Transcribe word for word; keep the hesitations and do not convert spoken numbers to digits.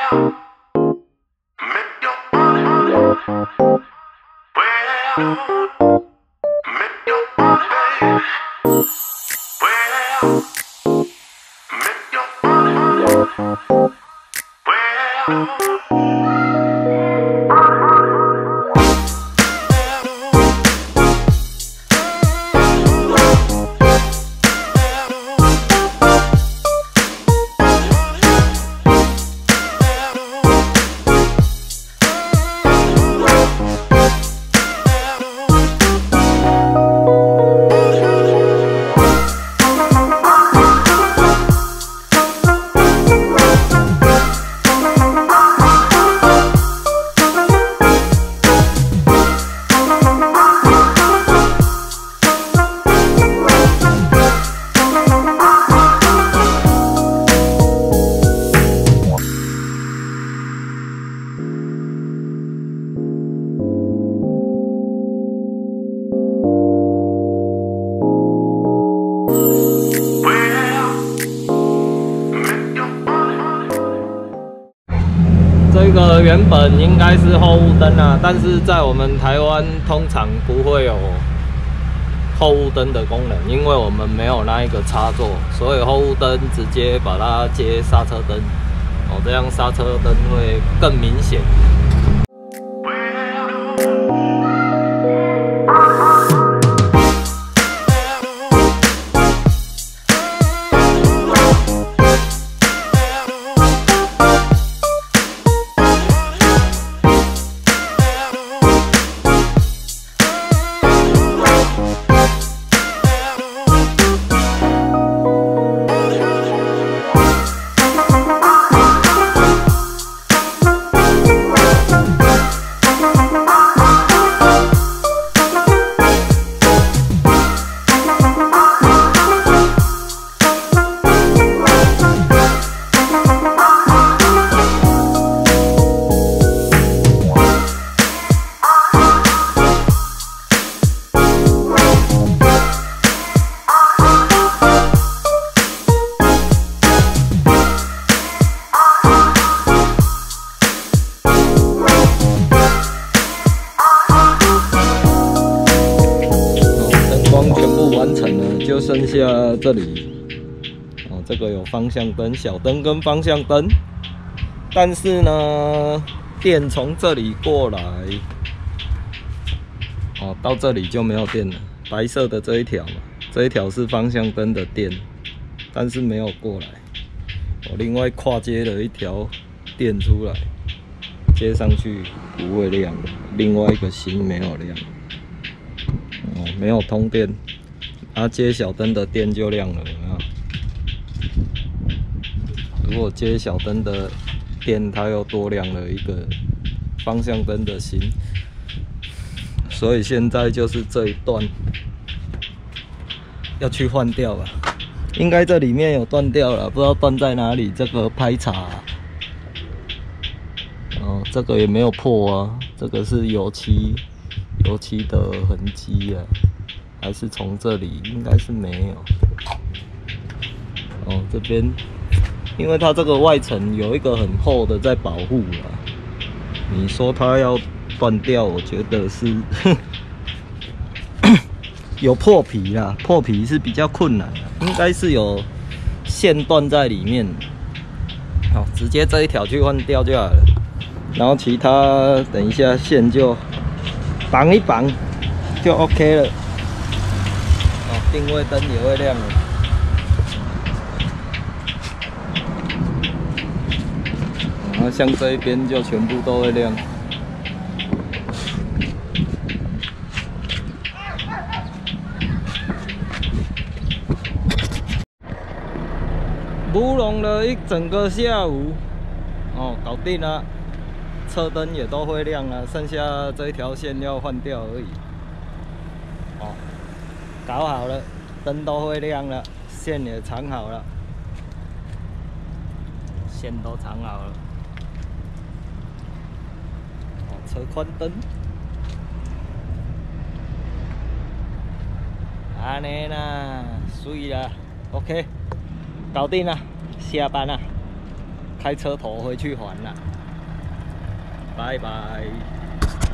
这个原本应该是后雾灯啊，但是在我们台湾通常不会有后雾灯的功能，因为我们没有那一个插座，所以后雾灯直接把它接刹车灯，哦，这样刹车灯会更明显。 就剩下这里哦，这个有方向灯、小灯跟方向灯，但是呢，电从这里过来，哦，到这里就没有电了。白色的这一条嘛，这一条是方向灯的电，但是没有过来。我另外跨接了一条电出来，接上去不会亮，另外一个芯没有亮，哦，没有通电。 它接小灯的电就亮了，有没有？如果接小灯的电，它又多亮了一个方向灯的芯，所以现在就是这一段要去换掉了。应该这里面有断掉了，不知道断在哪里。这个拍叉、啊，哦，这个也没有破啊，这个是油漆油漆的痕迹啊。 还是从这里，应该是没有。哦，这边，因为它这个外层有一个很厚的在保护啦。你说它要断掉，我觉得是有破皮啦，破皮是比较困难的，应该是有线断在里面。好，直接这一条去换掉就好了。然后其他等一下线就绑一绑，就 OK 了。 定位灯也会亮了，然后像这一边就全部都会亮。舞弄了一整个下午，哦，搞定了，车灯也都会亮了，剩下这一条线要换掉而已。哦。 搞好了，灯都会亮了，线也藏好了，线都藏好了。哦，车宽灯，安尼啦，水啦 ，OK， 搞定了，下班了， 开车头回去还了，拜拜。